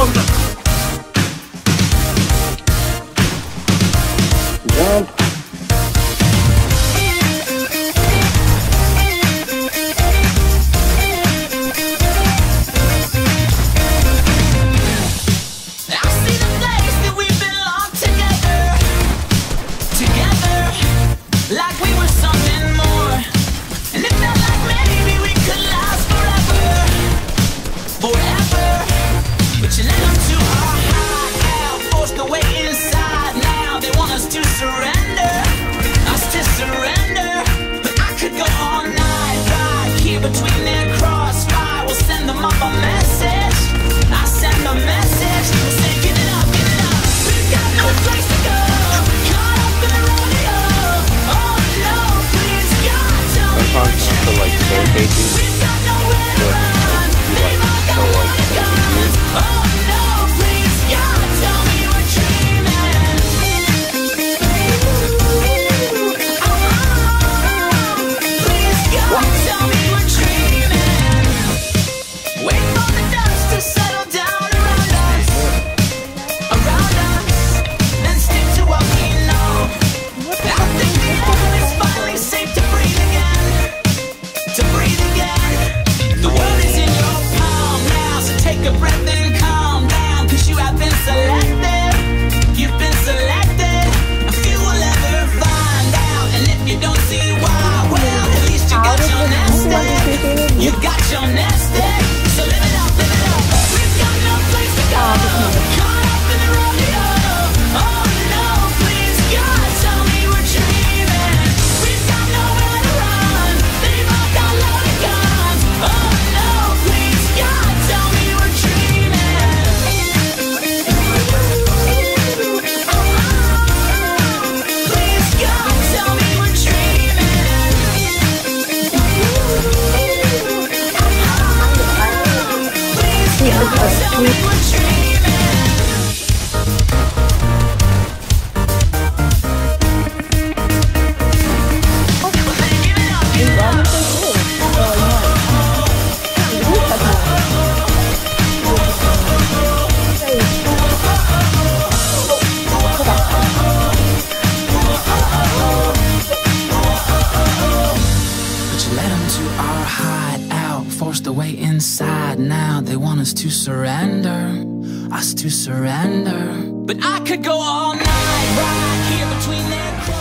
Jump. Like we were something more, and it felt like maybe we could last forever, forever. But you let them too hard out, forced away inside. Now they want us to surrender, us to surrender. But I could go all night, right here between their crossfire. We'll send them up a message. I send a message, say give it up, give it up. We've got no place to go, caught up in the rodeo. Sometimes I feel like staircases, but you like so like you got your nest egg, so live it up, live it up. We've got no place to go, caught up in the rodeo. Oh no, please God, tell me we're dreaming. We've got nowhere to run, they've all got loaded guns. Oh no, please God, tell me we're dreaming. Please God, tell me we're forced away inside. Now they want us to surrender, us to surrender. But I could go all night, right here between their